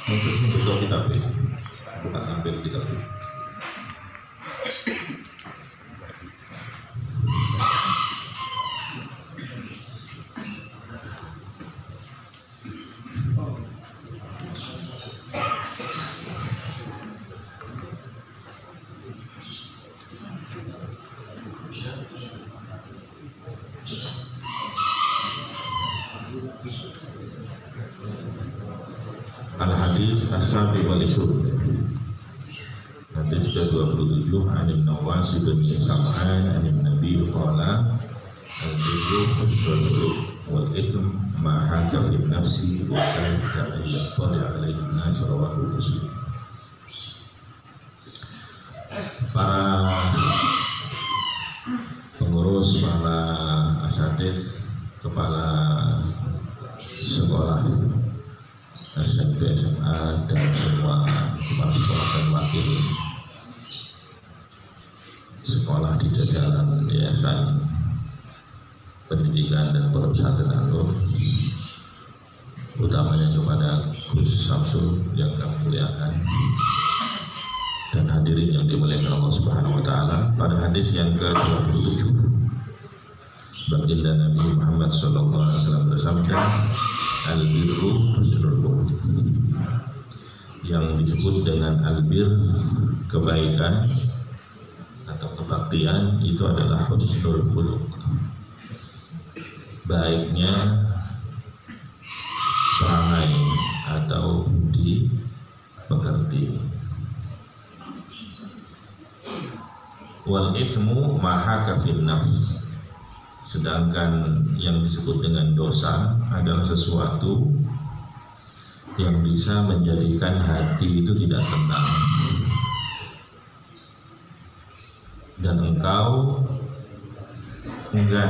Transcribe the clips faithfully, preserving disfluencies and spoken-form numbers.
Untuk betul kitab ini, bukan hampir kitab ini. Al-Hadis As-Sabi wal-Isun Hadis ke dua puluh tujuh Anim Nawas bin Sam'an Anim Nabi Qala Al-Birru Husnul Wal-Ithm Ma'haka fi nafsi Wa ka'ita ayyatali alaihi nas Rawahu Muslim. Para pengurus, para asatidz, kepala sekolah S M P, S M A, dan semua kepala sekolah dan wakil sekolah di jajaran Yayasan Pendidikan dan Pesantren An-Nur, utamanya kepada Gus Samsul yang kami muliakan dan hadirin yang dimuliakan Allah Subhanahu wa taala. Pada hadis yang ke dua puluh tujuh, baginda Nabi Muhammad sallallahu alaihi wasallam bersabda, al-birru husnul khuluq. Yang disebut dengan al-bir, kebaikan atau kebaktian, itu adalah husnul khuluq, baiknya perangai atau budi pekerti. Wal ithmu mahaka fil nafs, sedangkan yang disebut dengan dosa adalah sesuatu yang bisa menjadikan hati itu tidak tenang, dan engkau enggan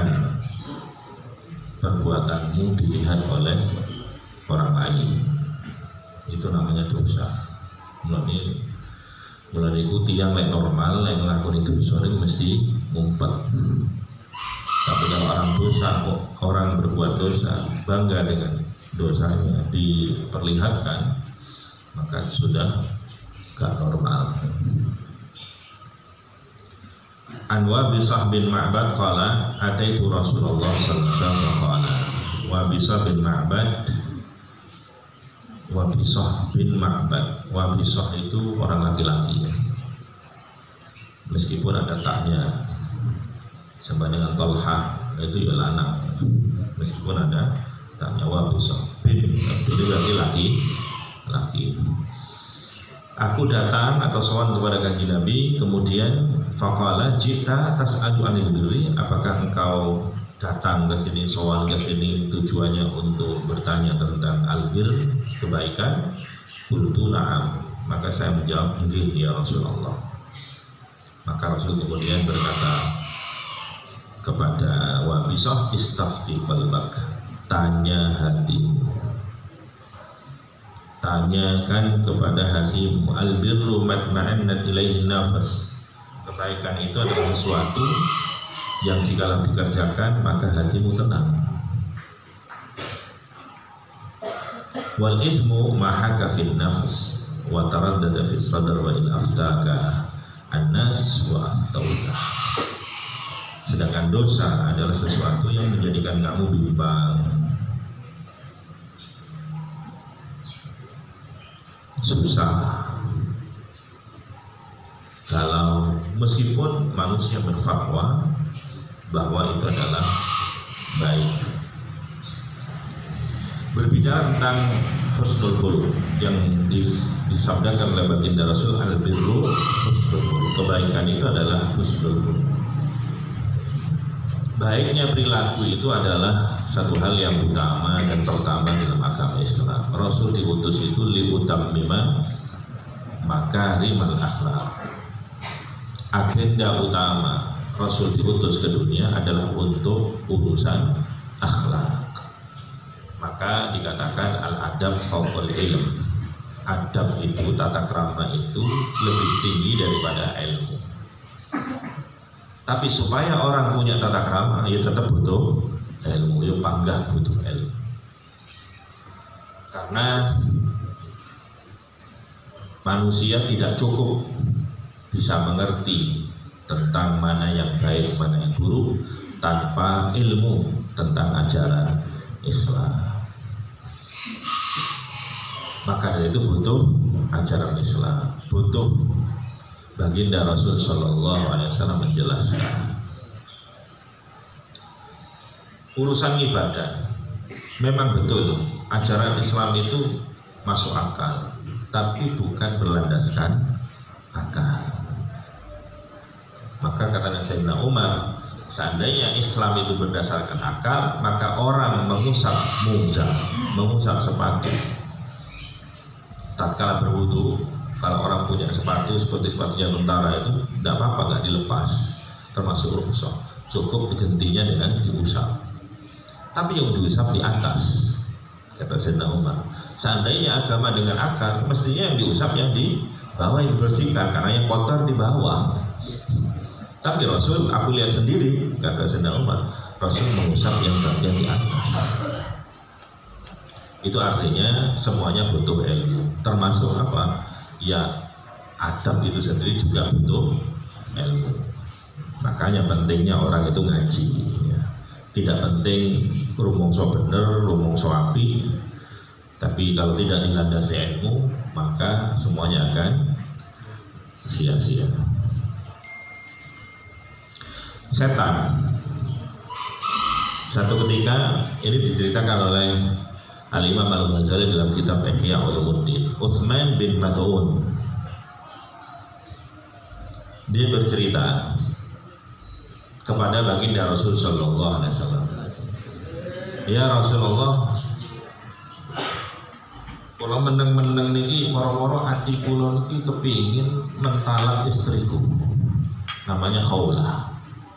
perbuatanmu dilihat oleh orang lain. Itu namanya dosa. Mulai mulai ikuti yang lain normal, yang ngelakuin itu sering mesti ngumpet. Tapi kalau orang dosa, orang berbuat dosa, bangga dengan dosanya, diperlihatkan, maka sudah gak normal. Anwa Bisah bin Ma'bad qala ataitu Rasulullah sallallahu alaihi wasallam qala wa Bisah bin Ma'bad wa Bisah bin Ma'bad wa Bisah itu orang laki-laki, meskipun ada taknya, sama dengan Tolha itu ya lanang, meskipun ada taknya. Wa Bisah bin, itu laki-laki laki. Aku datang atau sowan kepada kanjeng Nabi, kemudian faqala jita tas'alu anil birri, apakah engkau datang ke sini, sowan ke sini tujuannya untuk bertanya tentang albir, kebaikan? Qultu na'am, maka saya menjawab nggih ya Rasulullah. Maka Rasul kemudian berkata kepada Wa Bisah, istafti qalbak, tanya hatimu, tanyakan kepada hatimu. Albirru matma'annat ilaihi nafas, kebaikan itu adalah sesuatu yang jikalau dikerjakan maka hatimu tenang. Wal ithmu mahaka fil nafs wa taraddada fis sadr wa in aftaka annas wa aftauka. Sedangkan dosa adalah sesuatu yang menjadikan kamu bimbang, susah. Kalau meskipun manusia berfatwa bahwa itu adalah baik. Berbicara tentang husnul khuluq yang disabdakan oleh baginda Rasul, al-birru husnul khuluq, kebaikan itu adalah husnul khuluq. Baiknya perilaku itu adalah satu hal yang utama dan pertama dalam agama Islam. Rasul diutus itu liutammima makarimal akhlak. Agenda utama Rasul diutus ke dunia adalah untuk urusan akhlak. Maka dikatakan al-adab fawqal ilm. Adab itu, tata krama itu lebih tinggi daripada ilmu. Tapi supaya orang punya tata krama, ya tetap butuh ilmu, ya bangga butuh ilmu. Karena manusia tidak cukup bisa mengerti tentang mana yang baik, mana yang buruk tanpa ilmu tentang ajaran Islam. Maka dari itu butuh ajaran Islam, butuh baginda Rasul Shallallahu Alaihi Wasallam menjelaskan. Urusan ibadah memang betul ajaran Islam itu masuk akal, tapi bukan berlandaskan akal. Maka katanya Sayyidina Umar, seandainya Islam itu berdasarkan akal, maka orang mengusap muza, mengusap sepatu tatkala berwudu, kalau orang punya sepatu seperti sepatunya tentara itu tidak apa-apa, nggak dilepas, termasuk rukhsah, cukup digantinya dengan diusap. Tapi yang diusap di atas, kata Sayyidina Umar. Seandainya agama dengan akal, mestinya yang diusap yang di bawah yang dibersihkan, karena yang kotor di bawah. Tapi Rasul, aku lihat sendiri, kata Sayyidina Umar, Rasul mengusap yang bagian di atas. Itu artinya semuanya butuh ilmu, termasuk apa? Ya, adab itu sendiri juga butuh ilmu. Makanya pentingnya orang itu ngaji. Ya. Tidak penting rumongso bener, rumongso api, tapi kalau tidak dilandasi ilmu, maka semuanya akan sia-sia. Setan, satu ketika ini diceritakan oleh Al-Imam Al-Ghazali dalam kitab Ihya Ulumuddin. Utsman bin Mad'un, dia bercerita kepada baginda Rasul Shallallahu Alaihi Wasallam, ya Rasulullah, kalau meneng-meneng niki moro-moro hati kula niki kepingin mentalak istriku, namanya Khawlah.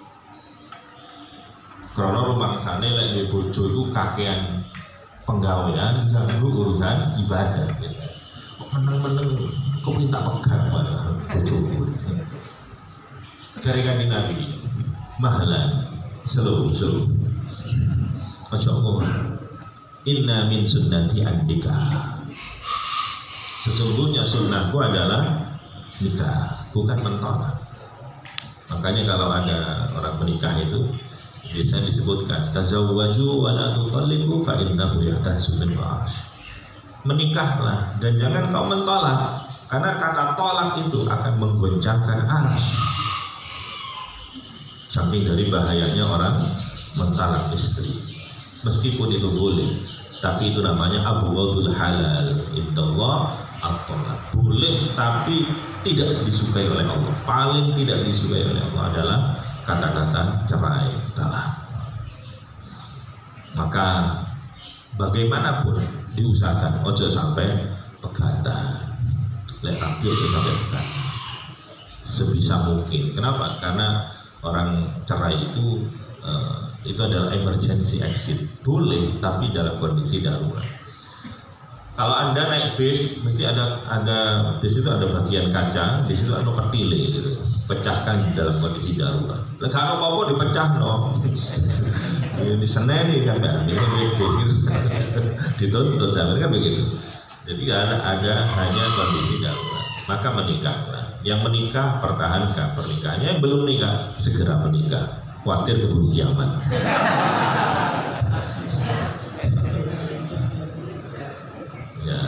Karena rumangsane lek di bojo iku kakean penggawean, ganggu urusan ibadah gitu. Kok meneng-meneng kok minta pegang pada bojoku. Jare kanjeng Nabi, mahalan, slow-slow, ojo ngomong, inna min sunnati an-nikah, sesungguhnya sunnahku adalah nikah, bukan mentolak. Makanya kalau ada orang menikah itu biasanya disebutkan tazawwaju wa la tutalliqu fa innahu yahtasu min wa'ash, menikahlah dan jangan kau mentolak, karena kata tolak itu akan menggoncangkan arsy. Saking dari bahayanya orang mentalak istri. Meskipun itu boleh, tapi itu namanya abghadul halal indallah at-talaq. Boleh tapi tidak disukai oleh Allah. Paling tidak disukai oleh Allah adalah kata-kata cerai talak. Maka bagaimanapun diusahakan ojo sampai pegatan. Lek rapi ojo sampai pegatan. Sebisa mungkin. Kenapa? Karena orang cerai itu uh, itu adalah emergency exit, boleh tapi dalam kondisi darurat. Kalau Anda naik bis, mesti ada ada bis itu ada bagian kaca, di situ ada pertile gitu. Pecahkan dalam kondisi darurat. Lah kalau apa dipecah no. Di seneni kan Mbak, ini bis itu dituntut sampai kan begitu. Jadi ada ada hanya kondisi darurat. Maka menikahlah. Yang menikah pertahankan pernikahannya, yang belum nikah segera menikah, khawatir keburu kiamat. Ya.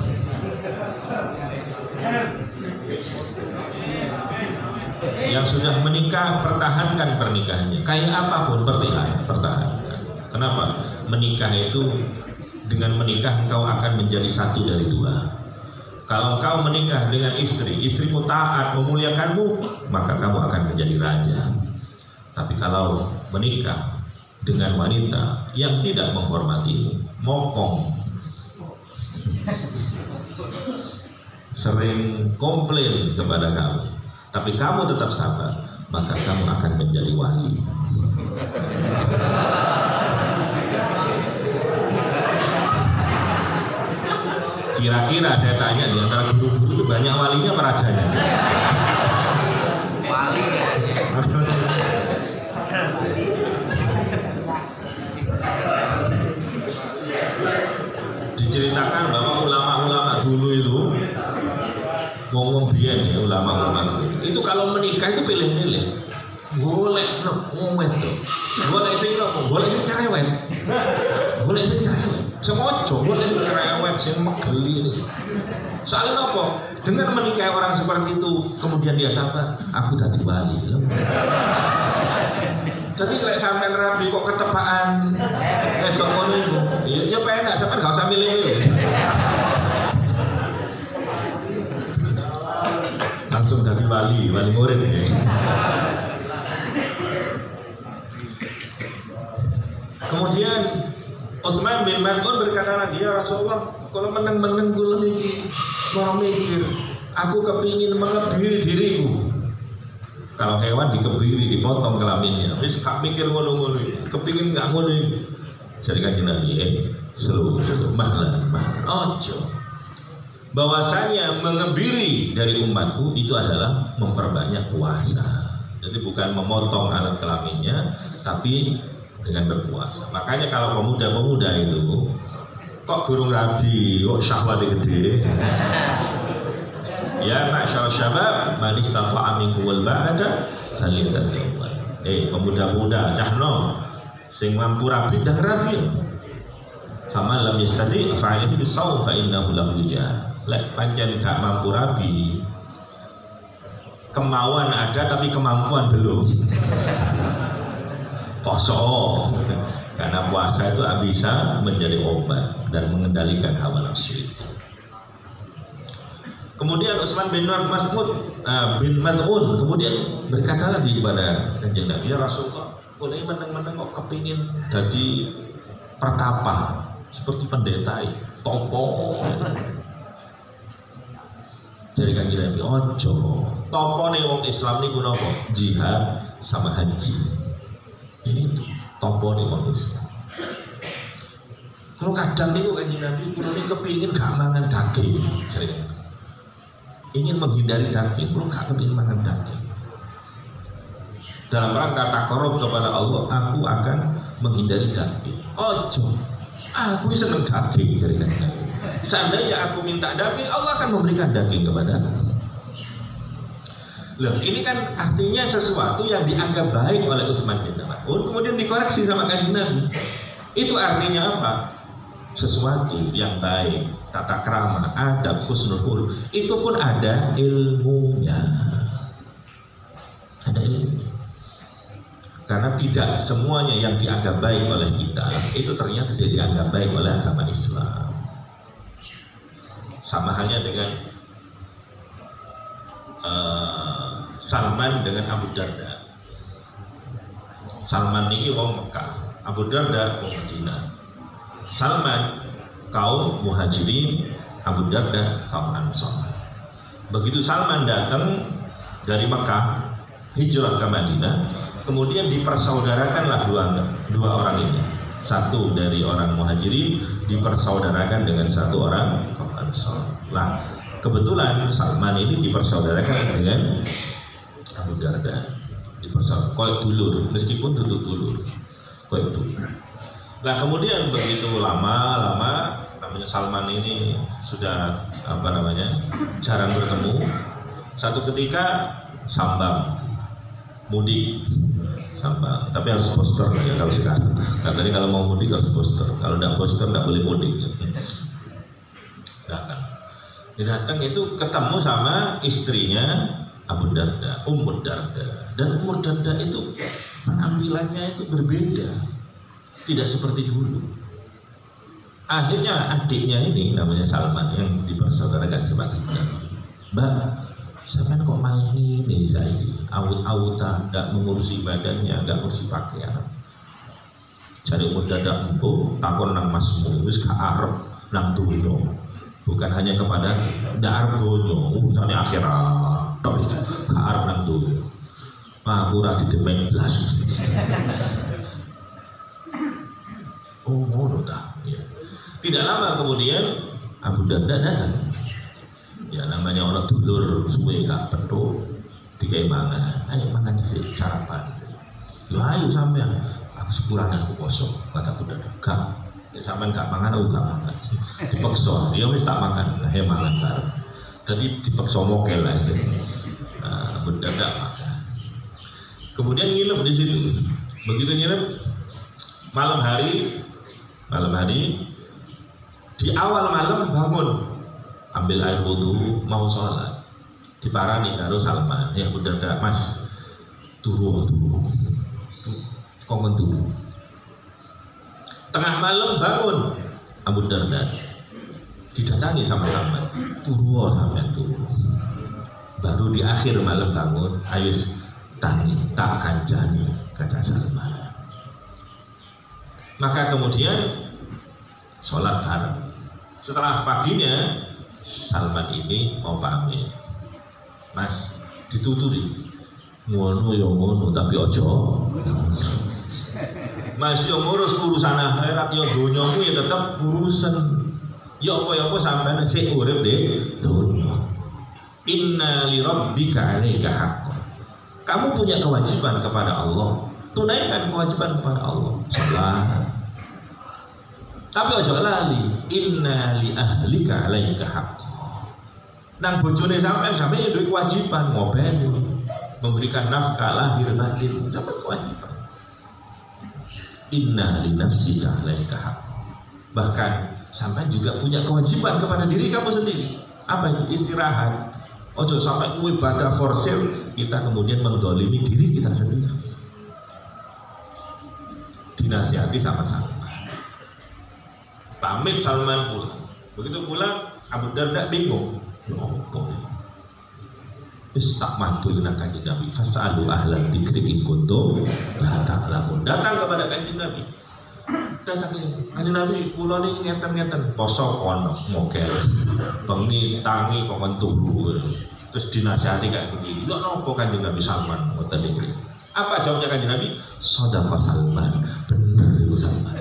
Yang sudah menikah pertahankan pernikahannya, kayak apapun pertahan, pertahankan. Kenapa? Menikah itu, dengan menikah engkau akan menjadi satu dari dua. Kalau kau menikah dengan istri, istrimu taat, memuliakanmu, maka kamu akan menjadi raja. Tapi kalau menikah dengan wanita yang tidak menghormatimu, mokong, sering komplain kepada kamu, tapi kamu tetap sabar, maka kamu akan menjadi wali. Kira-kira saya tanya di antara guru-guru itu banyak walinya apa rajanya? Wali ya. Diceritakan bahwa ulama-ulama dulu itu ngomong biyen ya ulama-ulama itu kalau menikah itu pilih-pilih. Golek no ngomong itu. Golek sing nopo? Golek sing cerewet. Golek sing cerewet. Semojo golek sing cerewet sing megeli ini. Soalnya nopo? Dengan menikahi orang seperti itu kemudian dia sabar, aku dadi wali loh. Jadi kalau sampean rabi kok ketepaan wedok ngono iku. Ya ya penak sampean gak usah milih-milih. Langsung dadi wali, wali murid ya. Kemudian Utsman bin Maz'un berkata lagi, ya Rasulullah, kalau meneng-meneng kula niki mau mikir, aku kepingin mengebiri diriku. Kalau hewan dikebiri, dipotong kelaminnya. Wis gak mikir ngono-ngono iki. Kepingin gak ngono iki. Jadi kan Nabi, eh, slow, slow, mahlan, mahlan. Ojo. Bahwasanya mengebiri dari umatku itu adalah memperbanyak puasa. Jadi bukan memotong alat kelaminnya, tapi dengan berpuasa. Makanya kalau pemuda-pemuda itu kok gurung rabi, kok syahwatnya gede. Ya ma'syar syabab, man istata'a minkumul ba'da falyatazawwaj. Eh pemuda-pemuda cahno sing mampu rabi dah rabi. Faman lam yastati' fa'alayhi bisawm fa innahu lahu wija. Lek pancen gak mampu rabi, kemauan ada tapi kemampuan belum. Poso, karena puasa itu bisa menjadi obat dan mengendalikan hawa nafsu itu. Kemudian Utsman bin Mas'ud uh, bin Maz'un kemudian berkata lagi kepada Kanjeng Nabi, ya Rasulullah, boleh meneng-meneng kok kepingin jadi pertapa seperti pendeta topo. Jadi Kanjeng Nabi, ojo, topo nih wong Islam nih kuno kok jihad sama haji. Itu topo nih wong Islam. Kalau kadang nih Kanjeng Nabi kulo nih kepingin gak mangan daging, jadi ingin menghindari daging, kulo gak kepingin mangan daging. Dalam rangka takarrub kepada Allah, aku akan menghindari daging. Ojo, aku seneng daging, jadi Kanjeng Nabi. Seandainya aku minta daging, Allah akan memberikan daging kepada aku. Loh, ini kan artinya sesuatu yang dianggap baik oleh Utsman bin Affan, kemudian dikoreksi sama Kanjeng Nabi. Itu artinya apa? Sesuatu yang baik, tata krama, adab, husnul khuluq, itu pun ada ilmunya. Ada ilmu. Karena tidak semuanya yang dianggap baik oleh kita itu ternyata tidak dianggap baik oleh agama Islam. Sama halnya dengan uh, Salman dengan Abu Darda. Salman ini wong Mekah, Abu Darda wong Madinah. Salman kaum Muhajirin, Abu Darda kaum Ansar. Begitu Salman datang dari Mekah hijrah ke Madinah, kemudian dipersaudarakanlah dua dua orang ini. Satu dari orang Muhajirin dipersaudarakan dengan satu orang kaum Ansar. Lah, kebetulan Salman ini dipersaudarakan dengan Abu Darda, dipersaudarakan koyok dulur, meskipun duduk dulur, koyok dulur. Nah kemudian begitu lama-lama namanya Salman ini sudah apa namanya jarang bertemu. Satu ketika sambang mudik, sambang, tapi harus poster ya kalau sekarang. Nah, tadi kalau mau mudik harus poster, kalau tidak poster tidak boleh mudik. Datang, datang itu ketemu sama istrinya Abu Darda, Ummu Darda, dan Ummu Darda itu penampilannya itu berbeda, tidak seperti dulu. Akhirnya adiknya ini namanya Salman yang dipersaudarakan sebagai Mbak, sampean kok malah ini saya awut-awutan, tidak mengurusi badannya, tidak mengurusi pakaian. Cari Ummu Darda empuk, takon nang masmu, wis gak arep nang dunya. Bukan hanya kepada ndak arep donya, urusannya akhirat. Tok itu gak arep nang dunya. Aku ora didemek blas. Oh, ngono ta. Ya. Tidak lama kemudian Abu Darda datang. Ya namanya orang dulur suwe gak petuk dikai mangan. Ayo mangan dhisik sarapan. Yo ayo sampean. Aku sepurane aku kosong, kata Abu Darda. Gak, nek sampean gak mangan aku gak mangan. Dipaksa. Ya wis tak mangan. Lah mangan bareng. Tadi dipaksa mokel lah. Nah, mendadak makan. Kemudian nginep di situ. Begitu nginep malam hari, malam hari di awal malam bangun, ambil air wudhu, mau sholat. Diparani karo Salman, ya mendadak Mas, turu turu, kongen turu. Tengah malam bangun, Abu Darda didatangi sama Salman, turu sampai turu. Baru di akhir malam bangun, ayo tangi, tak kancani, kata Salman. Maka kemudian sholat bareng. Setelah paginya, Salman ini mau pamit, Mas, dituturi, ngono ya ngono, tapi ojo. Mas yo ngurus urusan akhirat, yo dunyamu ya tetap urusan. Ya apa ya apa sampean sik urip de dunya. Inna li rabbika 'alaika haqqan. Kamu punya kewajiban kepada Allah. Tunaikan kewajiban kepada Allah. Salat. Tapi ojo lali, inna li ahlika 'alaika haqqan. Nang bojone sampean sampean duwe kewajiban ngopeni, memberikan nafkah lahir batin, sampai kewajiban. Inna li nafsika 'alaika haqqan. Bahkan sampean juga punya kewajiban kepada diri kamu sendiri. Apa itu? Istirahat. Ojo sampai kuwi ibadah forsir kita kemudian mendolimi diri kita sendiri. Dinasihati sama Salman. Pamit Salman pulang. Begitu pulang Abu Darda bingung. Apa? Wis tak matur nang Kanjeng Nabi, fasalu ahlan dzikri in kuntum la ta'lamun. Datang kepada Kanjeng Nabi. Datang ke Kanjeng Nabi, kula niki ngeten-ngeten, poso kono mokel. Bengi tangi kok turu. Terus dinasihati kayak begini. Lho napa Kanjeng Nabi Salman ngoten iki? Apa jawabnya Kanjeng Nabi? Shadaqa Salman. Bener itu Salman.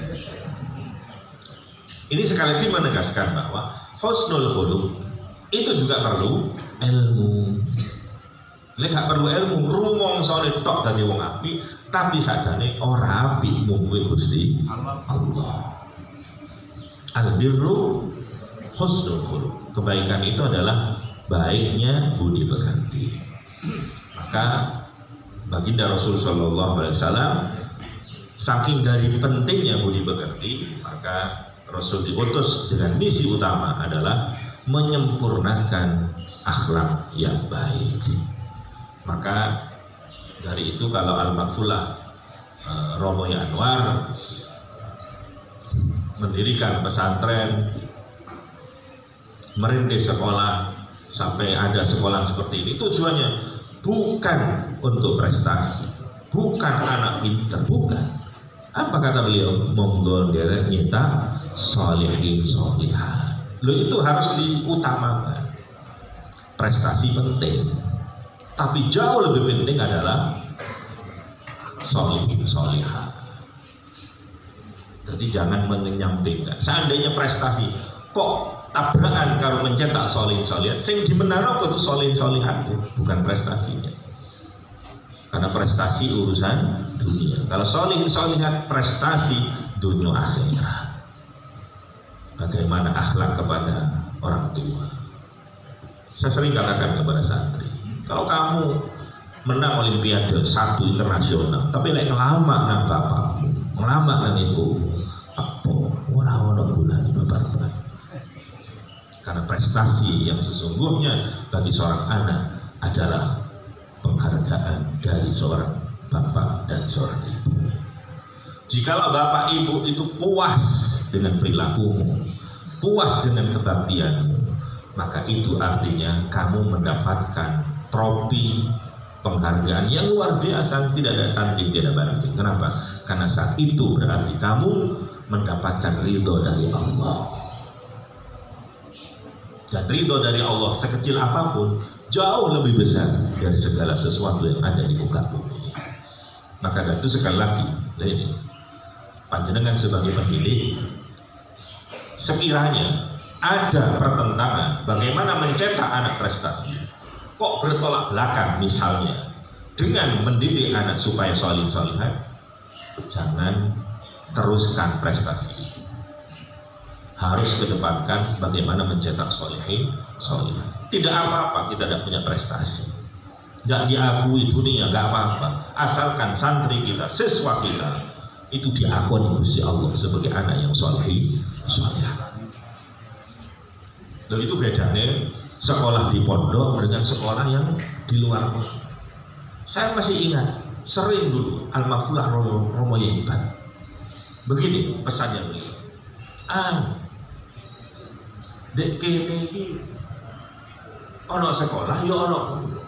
Ini sekali lagi menegaskan bahwa husnul khuluq itu juga perlu ilmu. Lek gak perlu ilmu, rumangsa tok dadi wong apik, tapi sajane ora apik mung kuwi Gusti Allah. Al-birru husnul khuluq. Kebaikan itu adalah baiknya budi pekerti. Maka baginda Rasul sallallahu alaihi wasallam saking dari pentingnya budi pekerti, maka Rasul diutus dengan misi utama adalah menyempurnakan akhlak yang baik. Maka dari itu kalau Al-Maqfulah uh, Romo Anwar mendirikan pesantren, merintis sekolah sampai ada sekolah seperti ini, tujuannya bukan untuk prestasi, bukan anak pintar, bukan. Apa kata beliau? Monggo derek nyita solihin solihan. Lo itu harus diutamakan. Prestasi penting, tapi jauh lebih penting adalah solihin solihan. Jadi jangan menyampingkan. Seandainya prestasi kok tabrakan kalau mencetak solihin solihan, sing dimenano itu solihin solihan, bukan prestasinya. Karena prestasi urusan dunia. Kalau solihin solihat prestasi dunia akhirat. Bagaimana akhlak kepada orang tua. Saya sering katakan kepada santri, kalau kamu menang olimpiade satu internasional, tapi lek ngelamak nang bapakmu, ngelamak nang ibumu, apa ora ono gunane bapak-bapak. Karena prestasi yang sesungguhnya bagi seorang anak adalah penghargaan dari seorang bapak dan seorang ibu. Jikalau bapak ibu itu puas dengan perilakumu, puas dengan kebaktianmu, maka itu artinya kamu mendapatkan trofi penghargaan yang luar biasa, tidak ada tanding, tidak banding. Kenapa? Karena saat itu berarti kamu mendapatkan ridho dari Allah. Dan ridho dari Allah sekecil apapun jauh lebih besar dari segala sesuatu yang ada di muka bumi. Maka dari itu sekali lagi, ini panjenengan sebagai pendidik, sekiranya ada pertentangan bagaimana mencetak anak prestasi, kok bertolak belakang misalnya dengan mendidik anak supaya solih solihat, jangan teruskan prestasi. Harus kedepankan bagaimana mencetak solihin solihat. Tidak apa-apa kita tidak punya prestasi, tidak diakui dunia, nggak apa-apa, asalkan santri kita, siswa kita itu diakui Gusti Allah sebagai anak yang soleh, soleh. Loh, itu bedanya sekolah di pondok dengan sekolah yang di luar pondok. Saya masih ingat sering dulu Al-Maflah Romo Yaiban begini pesannya beliau, ah dek kene iki ono sekolah ya ono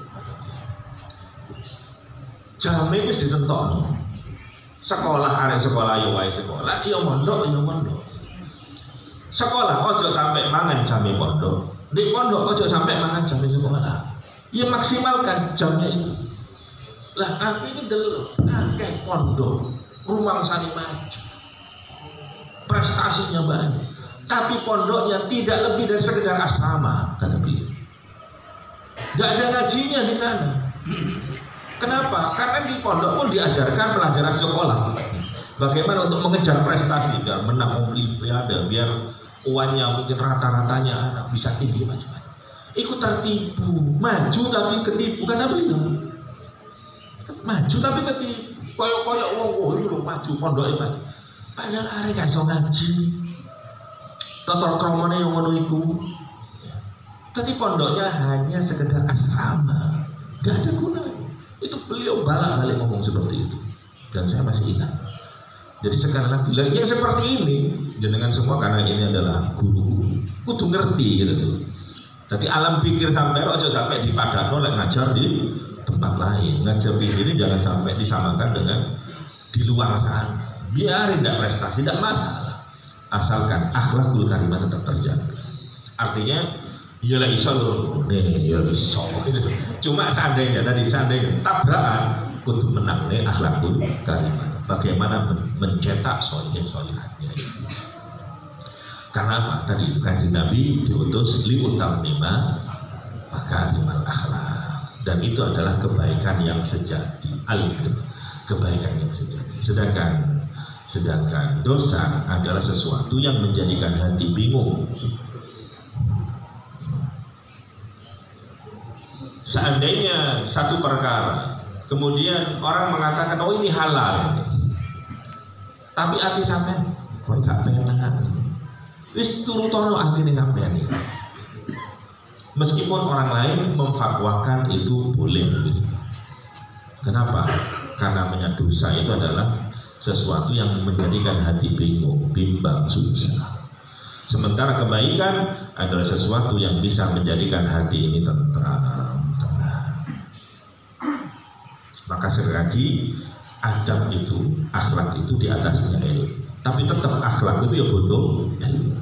jame wis ditentokno. Sekolah arek sekolah ya wae sekolah, ya mondok ya mondok. Sekolah ojo sampai mangan jame pondok, di pondok ojo sampai mangan jame sekolah. Ya maksimalkan jamnya itu. Lah aku ini delok akeh pondok rumangsane maju, prestasinya banyak, tapi pondoknya tidak lebih dari sekedar asrama, kata beliau. Gak ada ngajinya di sana. Kenapa? Karena di pondok pun diajarkan pelajaran sekolah, bagaimana untuk mengejar prestasi, biar menang olimpiade, biar uannya mungkin rata-ratanya anak bisa tinggi macam-macam. Ikut tertipu, maju tapi ketipu, kata beliau. Maju tapi ketipu, koyok-koyok wong oh itu maju pondoknya maju. Padahal arek gak iso ngaji. Totor kromone yang ngono iku. Tapi pondoknya hanya sekedar asrama, gak ada gunanya. Itu beliau balik-balik ngomong seperti itu, dan saya masih ingat. Jadi sekarang lagi yang seperti ini jenengan semua, karena ini adalah guru, kudu ngerti gitu tuh. Jadi alam pikir sampai ojo sampai di Padano lek ngajar di tempat lain, ngajar di sini jangan sampai disamakan dengan di luar sana. Biarin tidak prestasi, tidak masalah, asalkan akhlakul karimah tetap terjaga. Artinya iyalah iso lho, nih ya iso gitu. Cuma seandainya tadi seandainya tabrakan kudu menang nih akhlakul karimah. Bagaimana mencetak solihin solihatnya. Karena apa? Tadi itu Kanjeng Nabi diutus liutammima makarimal akhlak, dan itu adalah kebaikan yang sejati, al-bir, kebaikan yang sejati. Sedangkan sedangkan dosa adalah sesuatu yang menjadikan hati bingung. Seandainya satu perkara kemudian orang mengatakan oh ini halal, tapi hati sampean kok gak penak, wis turutono atine sampean iki. Meskipun orang lain memfatwakan itu boleh gitu. Kenapa? Karena menyatu dosa itu adalah sesuatu yang menjadikan hati bingung, bimbang, susah. Sementara kebaikan adalah sesuatu yang bisa menjadikan hati ini tentram. Maka sekali lagi adab itu, akhlak itu di atasnya ilmu. Tapi tetap akhlak itu ya butuh ilmu.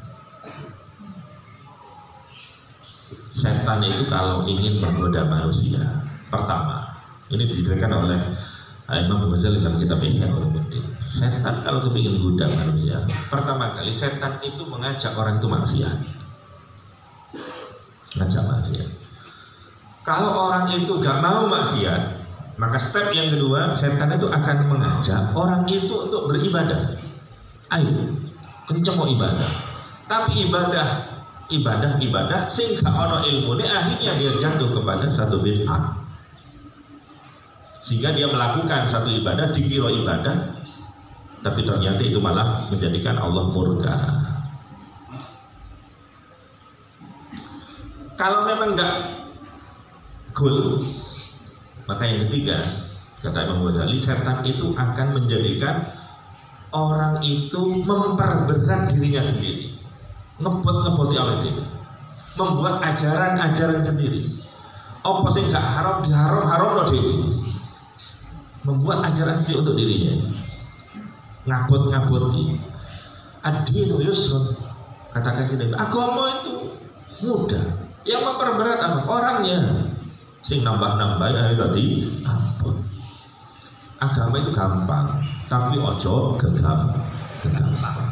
Setan itu kalau ingin menggoda manusia, pertama, ini didirikan oleh Imam Ghazali dalam kitab Ihya Ulumuddin. Setan kalau kepingin goda manusia, pertama kali setan itu mengajak orang itu maksiat. Ngajak maksiat. Kalau orang itu gak mau maksiat, maka step yang kedua, setan itu akan mengajak orang itu untuk beribadah. Ayo, kenceng mau ibadah. Tapi ibadah, ibadah, ibadah, sehingga ono ilmu ini akhirnya dia jatuh kepada satu bid'ah. Sehingga dia melakukan satu ibadah, dikira ibadah, tapi ternyata itu malah menjadikan Allah murka. Kalau memang enggak cool, maka yang ketiga, kata Imam Ghazali, setan itu akan menjadikan orang itu memperberat dirinya sendiri, ngebot-ngebot awake dhewe, membuat ajaran-ajaran sendiri. Apa sing gak haram diharam-haram lo dhewe, membuat ajaran sendiri untuk dirinya, ngabot-ngaboti. Ad-dinu yusrun, katakan gini, agama itu mudah, yang memperberat apa? Orangnya. Sing nambah-nambah ya tadi ampun. Agama itu gampang, tapi ojo gegam, gegam.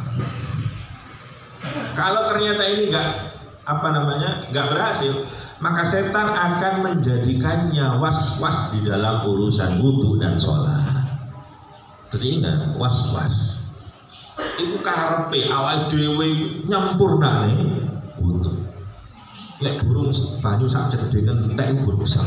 Kalau ternyata ini enggak apa namanya, enggak berhasil, maka setan akan menjadikannya was-was di dalam urusan wudu dan sholat. Jadi ingat, was-was. Iku karepe awake dhewe nyampurnane wudu. lek burung banyu sak cedengen entek burung sak.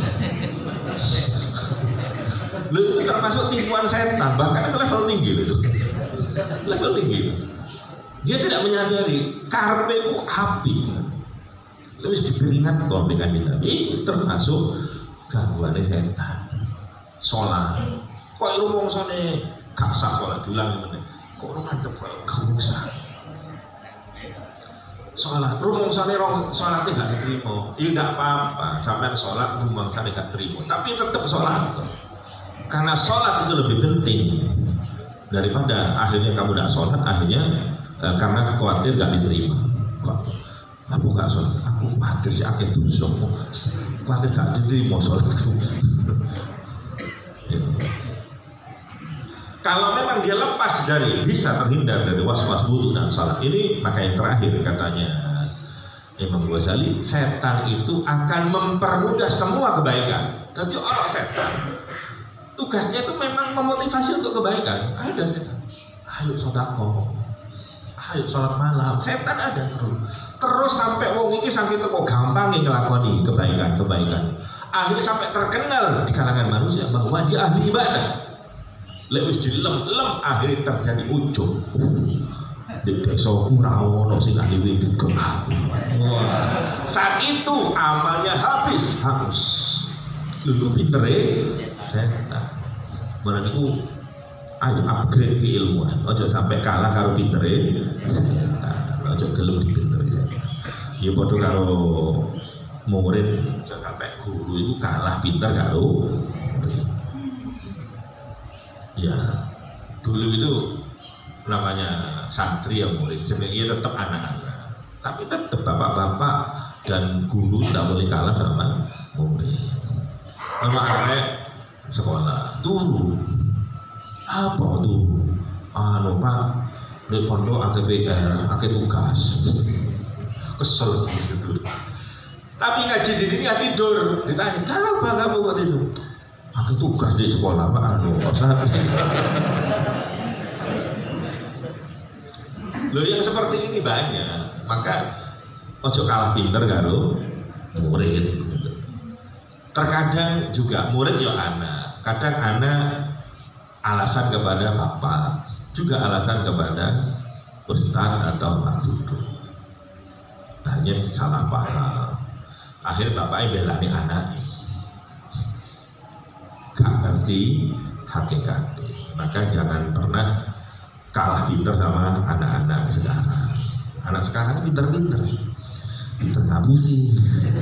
Lho itu termasuk tipuan setan, bahkan itu level tinggi itu. Level tinggi. Dia tidak menyadari karpe ku api. Lha wis diperingat kok dengan Nabi termasuk gangguane setan. Salat. Kok rumongsane gak sah salat dulang meneh. Kok mantep kok gak usah. Sholat, rumongsane rong sholatnya gak diterima. Ya gak apa-apa, sampai sholat rumongsane gak terima. Tapi tetap sholat. Karena sholat itu lebih penting daripada akhirnya kamu gak sholat, akhirnya eh, karena khawatir gak diterima. Kok aku gak sholat, aku khawatir sih akhirnya dosa. Khawatir gak diterima sholatku. Ya. Kalau memang dia lepas dari, bisa terhindar dari was-was wudu dan salat ini, maka yang terakhir katanya Imam Ghazali, setan itu akan mempermudah semua kebaikan. Jadi orang setan tugasnya itu memang memotivasi untuk kebaikan. Ada setan, ayo sedekah, ayo sholat malam, setan ada terus, terus sampai wong iki saking kok gampang ngelakoni kebaikan-kebaikan. Akhirnya sampai terkenal di kalangan manusia bahwa dia ahli ibadah. Lewis dilem-lem akhirnya terjadi ujung di desa Kurawono sing ahli wirid kok aku. Saat itu amalnya habis hangus. Lu pintere setan. Mana niku ayo upgrade ke ilmuwan. Ojo sampai kalah karo pintere setan. Ojo gelem di pintere setan. Ya padha karo murid sampai guru itu kalah pinter karo murid. Ya, dulu itu namanya santri ya murid, sebenarnya tetap anak-anak, tapi tetap bapak-bapak dan guru tidak boleh kalah sama murid. Nama anak sekolah dulu apa tuh? Anu pak, di pondok A K P R, A K tugas, kesel gitu. Tapi ngaji di sini nggak tidur, ditanya kenapa kamu kok tidur? Aku tugas di sekolah pak, anu Ustaz. Loh yang seperti ini banyak, maka ojo kalah pinter karo murid. Terkadang juga murid ya anak, kadang anak alasan kepada bapak, juga alasan kepada ustaz atau pak guru. Hanya salah paham, akhir bapaknya belani anaknya. Gak ngerti hakikatnya, maka jangan pernah kalah pinter sama anak-anak sekarang. Anak sekarang pinter-pinter, pinter ngapusi,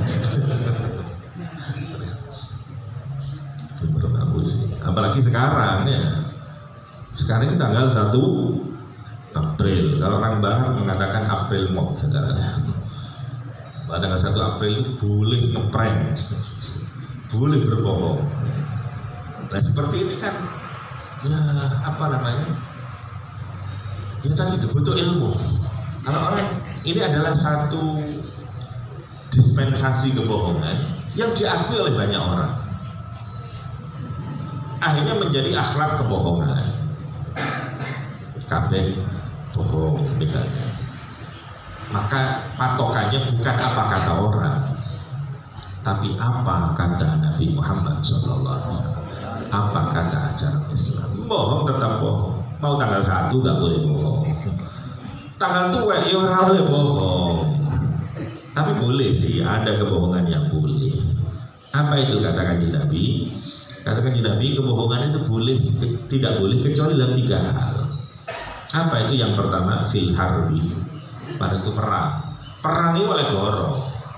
pinter ngapusi. Apalagi sekarang ya, sekarang ini tanggal satu April. Kalau orang barat mengatakan April Mop sekarang. Pada tanggal satu April itu boleh ngeprank, boleh berbohong. Nah seperti ini kan, ya apa namanya? Ya tadi itu butuh ilmu. Kalau orang ini adalah satu dispensasi kebohongan yang diakui oleh banyak orang. Akhirnya menjadi akhlak kebohongan. Kabeh bohong misalnya. Maka patokannya bukan apa kata orang, tapi apa kata Nabi Muhammad shallallahu alaihi wasallam. Apa kata ajaran Islam? Bohong tetap bohong. Mau tanggal satu gak boleh bohong. Tanggal tua ya orang boleh bohong. Tapi boleh sih, ada kebohongan yang boleh. Apa itu kata kanjeng Nabi? Kata kanjeng Nabi, kebohongan itu boleh, tidak boleh kecuali dalam tiga hal. Apa itu? Yang pertama, fil harbi, pada itu perang. Perang itu oleh goro.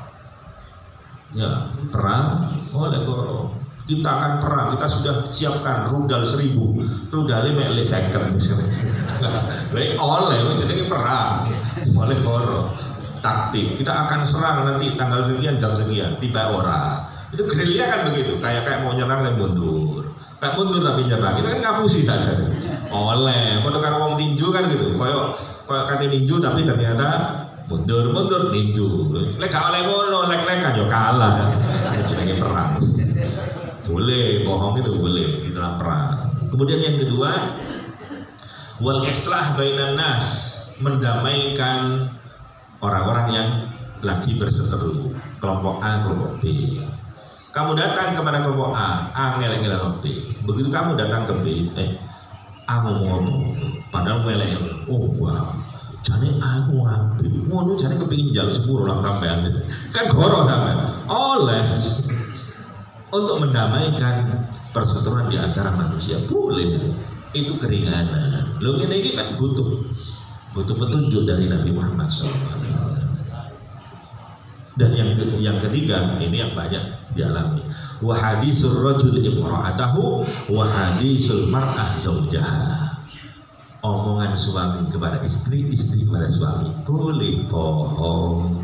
Ya, perang oleh goro. Kita akan perang, kita sudah siapkan rudal seribu, rudalnya melek second misalnya. Baik oleh, jadi perang, oleh goro, taktik. Kita akan serang nanti tanggal sekian jam sekian, tiba orang. Itu gerilya kan begitu, kayak kayak mau nyerang dan mundur, kayak mundur tapi nyerang. Itu kan ngapusi saja. Oleh, kalau kan wong tinju kan gitu, kayak kayak kati tinju tapi ternyata mundur mundur tinju. Lek gak oleh ngono, lek lek kan yo kalah. Jadi perang. Boleh, bohong itu boleh di dalam perang. Kemudian yang kedua, wal islah bainan nas, mendamaikan orang-orang yang lagi berseteru. kelompok A, kelompok B. Kamu datang kepada kelompok A, A ngelek-ngelek B. Begitu kamu datang ke B, eh A ngomong-ngomong, padahal ngelek, oh wah, jadi aku ngambil, ngono jadi kepingin jalur sepuluh lah sampean, kan goro sampean. Oleh untuk mendamaikan perseteruan di antara manusia boleh, itu keringanan. Lo ini kan butuh, butuh petunjuk dari Nabi Muhammad shallallahu alaihi wasallam. Dan yang yang ketiga ini yang banyak dialami, wa hadisul rajul imra'atahu wa hadisul mar'ah zaujaha. Omongan suami kepada istri, istri kepada suami boleh bohong.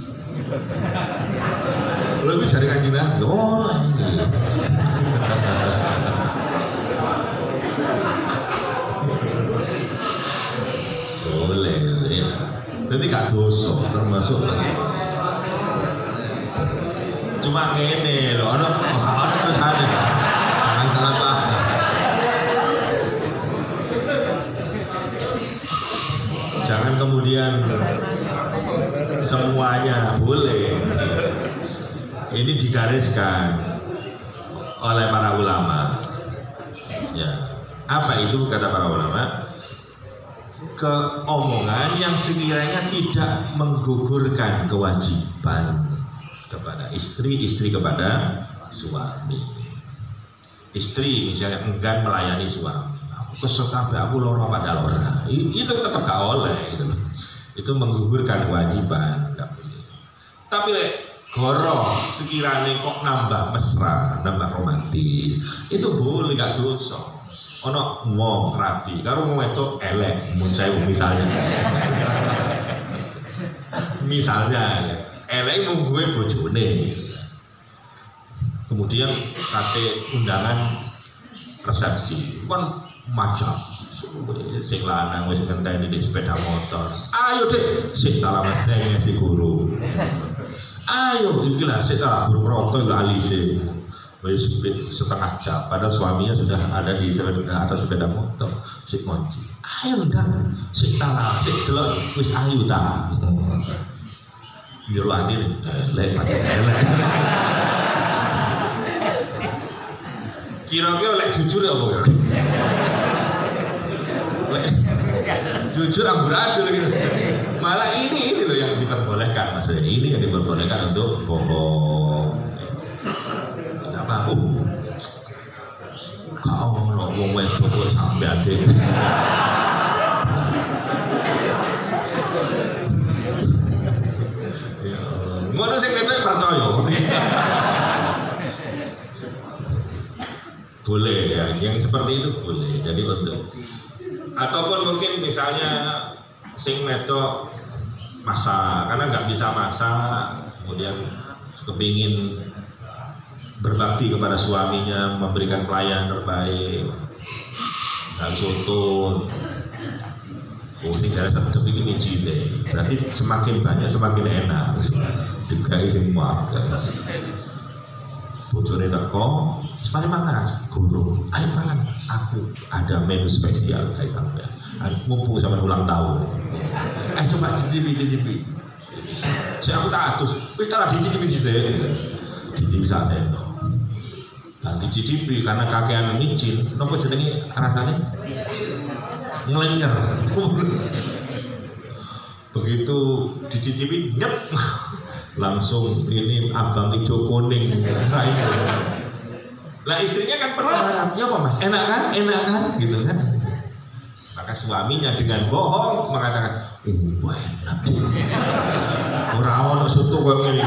Lo cari Kanjeng Nabi, oh ini. Boleh ya. Nanti gak dosa termasuk cuma ngene loh, ada ada terus ada, jangan salah paham. Jangan kemudian semuanya boleh. Ini digariskan oleh para ulama. Ya, apa itu kata para ulama? Keomongan yang sekiranya tidak menggugurkan kewajiban kepada istri, istri kepada suami. Istri misalnya enggan melayani suami, aku kesel kabeh, aku loro pada lora, itu tetap gak oleh gitu. Itu menggugurkan kewajiban, gak boleh. Tapi lek goro sekiranya kok nambah mesra, nambah romantis, itu boleh, gak dosa. Ono wong rapi karo wong wedok elek, mun saya misalnya misalnya elek mung gue bojone, kemudian kate undangan resepsi kan macam sing lanang wis ngenteni di sepeda motor, ayo dek sik tak lawas denge si guru, ayo iki lah sik tak berproto alise wis setengah jam, padahal suaminya sudah ada di sepeda, atas sepeda motor, sik kunci, ayo ndang sik tak lawas sik delok wis ayu ta. Jero ati lek mati elek. Kira-kira lek jujur apa ya? Lek jujur amburadul gitu. Malah ini ini loh yang diperbolehkan, maksudnya ini yang diperbolehkan untuk bohong. Apa? Uh, kau ono wong wedok kok sampe ade. Ngono sing ketok percaya. Boleh ya, yang seperti itu boleh. Jadi untuk ataupun mungkin misalnya sing wedok masak karena nggak bisa masak, kemudian kepingin berbakti kepada suaminya, memberikan pelayanan terbaik, dan soto. Oh, tinggal satu kepingin cile, berarti semakin banyak semakin enak. Dikai semua. Bojone teko, semakin makan, guru, ayo makan. Aku ada menu spesial kayak sampai. Mumpung sama ulang tahun. Eh coba cicipi cicipi. Saya aku tak atus, wis tak dicicipi dhisik. Cicipi saya. Nah, dicicipi karena kakean micin, nopo jenenge rasane? Ngelenger. Begitu dicicipi nyet langsung ini abang hijau kuning. Lah istrinya kan berharap, ya apa mas, enak kan, enak kan, gitu kan. Maka suaminya dengan bohong mengatakan, wah enak. Orang-orang soto kok ini.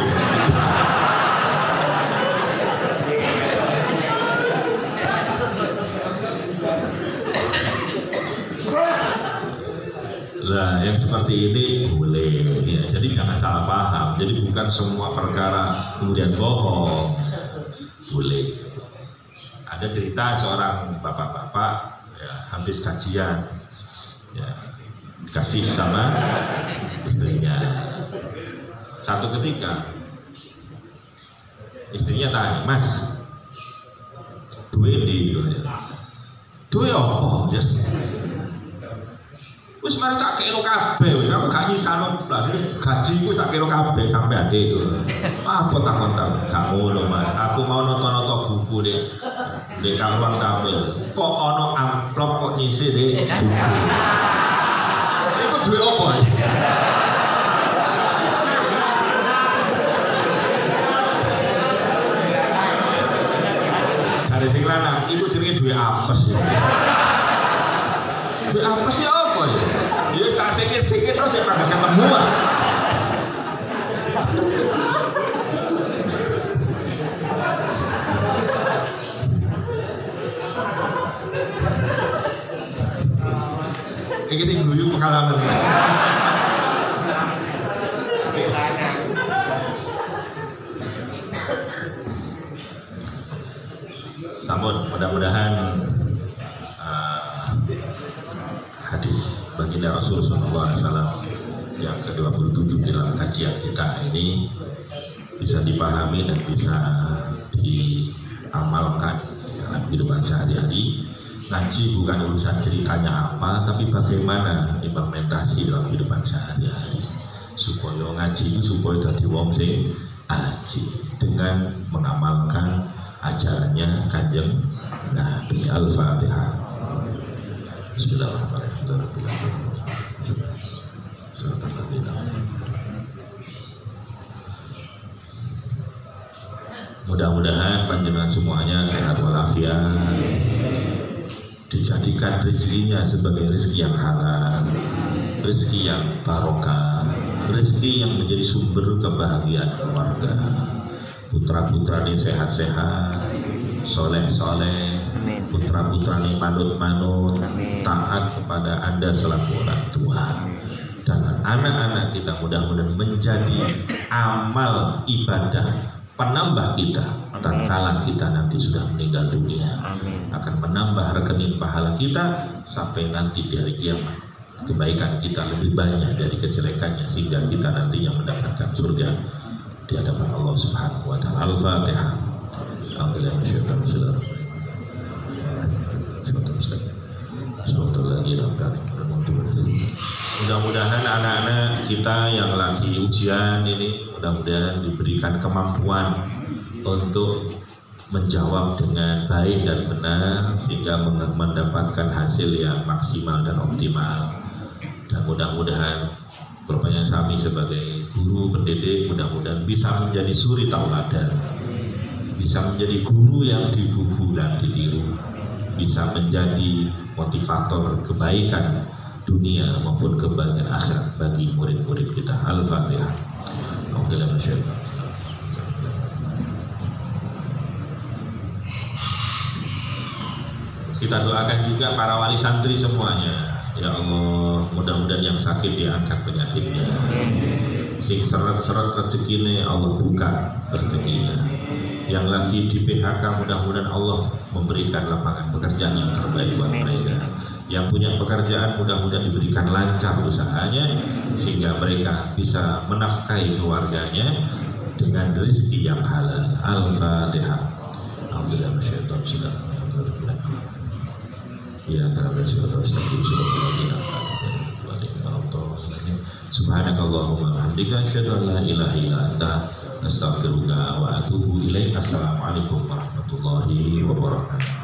Nah, yang seperti ini boleh ya. Jadi jangan salah paham. Jadi bukan semua perkara kemudian bohong. Boleh. Ada cerita seorang bapak-bapak ya, habis kajian ya, dikasih sama istrinya. Satu ketika istrinya tanya, "Mas, duit di duit apa?" Wis mari tak kira kabeh, wis aku gak nyisano blas. Gajiku tak kira kabeh sampe ade. Apa takon ta? Gak ngono, Mas. Aku mau nonton-nonton buku deh. Dek Ruang Tampil. Kok ana amplop kok nyisi dek buku. Iku duwe opo? Jare sing lanang iku jenenge duwe apes. Duwe apes ya apa ya? Ya wis tak sikit-sikit terus ya kagak ketemu. Iki sing guyu pengalaman. Namun mudah-mudahan uh, hadis baginda Rasul Sallallahu Alaihi Wasallam yang ke dua puluh tujuh dalam kajian kita ini bisa dipahami dan bisa diamalkan dalam kehidupan sehari-hari. Ngaji bukan urusan ceritanya apa, tapi bagaimana implementasi dalam kehidupan sehari-hari. Supaya ngaji itu supaya dadi wong sing aji dengan mengamalkan ajarannya Kanjeng Nabi. Al-Fatihah. Bismillahirrahmanirrahim. Mudah-mudahan panjenengan semuanya sehat walafiat, dijadikan rezekinya sebagai rezeki yang halal, rezeki yang barokah, rezeki yang menjadi sumber kebahagiaan keluarga. Putra-putra ini sehat-sehat, soleh-soleh, putra-putra ini manut-manut, taat kepada Anda selaku orang tua. Dan anak-anak kita mudah-mudahan menjadi amal ibadah penambah kita tatkala kita nanti sudah meninggal dunia. Akan menambah rekening pahala kita sampai nanti di hari kiamat. Kebaikan kita lebih banyak dari kejelekannya sehingga kita nanti yang mendapatkan surga di hadapan Allah Subhanahu wa taala. Al-Fatihah. Alhamdulillah syukur saudara. Mudah-mudahan anak-anak kita yang lagi ujian ini mudah-mudahan diberikan kemampuan untuk menjawab dengan baik dan benar sehingga mendapatkan hasil yang maksimal dan optimal. Dan mudah-mudahan perpanjang kami sebagai guru pendidik mudah-mudahan bisa menjadi suri tauladan, bisa menjadi guru yang dibubu dan ditiru, bisa menjadi motivator kebaikan dunia maupun kebaikan akhirat bagi murid-murid kita. Al-Fatihah. Kita doakan juga para wali santri semuanya. Ya Allah, mudah-mudahan yang sakit diangkat penyakitnya, sing seret-seret rezekinya Allah buka rezekinya, yang lagi di P H K mudah-mudahan Allah memberikan lapangan pekerjaan yang terbaik buat mereka, yang punya pekerjaan mudah-mudahan diberikan lancar usahanya sehingga mereka bisa menafkahi keluarganya dengan rezeki yang halal. Al-Fatihah. Alhamdulillah masyaallah. Bismillahirrahmanirrahim. Ya karena bersyukur astagfirullah subhanakallahumma wa bihamdika asyhadu an la ilaha illa anta astaghfiruka wa atubu ilaik. Assalamualaikum warahmatullahi wabarakatuh.